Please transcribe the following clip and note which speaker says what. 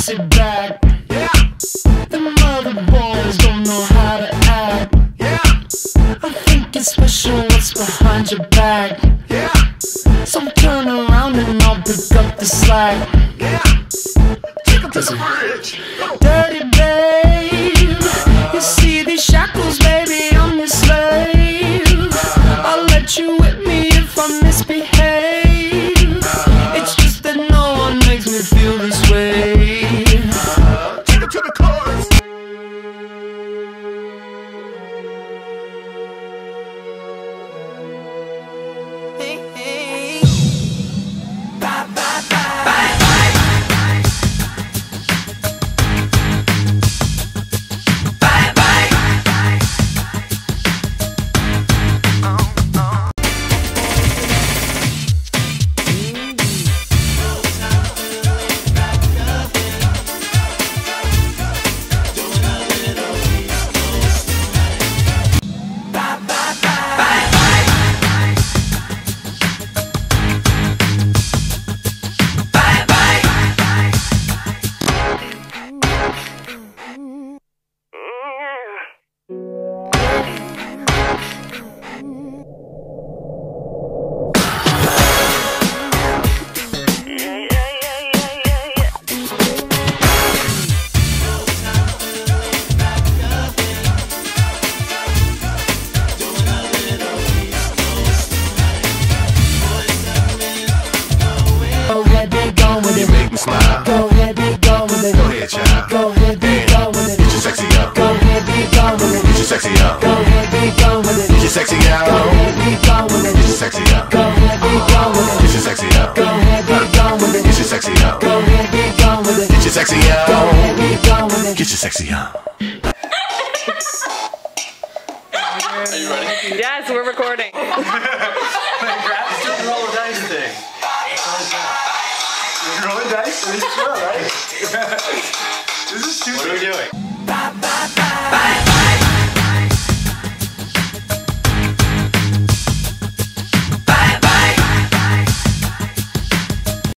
Speaker 1: sit back. Yeah. The mother boys don't know how to act. Yeah. I think it's special what's behind your back. Yeah. So turn around and I'll pick up the slack. Yeah. Take 'em to the bridge. Dirty babe, you see these shackles, baby, I'm your slave. I'll let you whip me if I misbehave. It's just that no one makes me feel this way. Take 'em to the chorus. Hey, hey. Bye, bye, bye. Bye, bye. Bye, bye.
Speaker 2: Smile.
Speaker 1: Go ahead, be gone with it.
Speaker 2: Go ahead, child.
Speaker 1: Go ahead, be gone with it.
Speaker 2: Get your sexy up.
Speaker 1: Go ahead, be gone with it.
Speaker 2: Get your sexy up.
Speaker 1: Go ahead, be gone with it.
Speaker 2: Get your sexy up.
Speaker 1: Go ahead, be gone with it.
Speaker 2: Get your sexy up.
Speaker 1: Go ahead, be gone with it.
Speaker 2: Get your sexy up.
Speaker 1: Go ahead, be gone with it.
Speaker 2: Get your sexy up.
Speaker 1: Go ahead, be gone with it.
Speaker 2: Get your sexy up.
Speaker 1: Go ahead, be gone with it.
Speaker 2: Get your sexy up.
Speaker 3: Are you ready?
Speaker 4: Yes, we're recording.
Speaker 3: Grab the roll of dice thing. You're rolling dice? This is chill, right? This is stupid. What are we doing?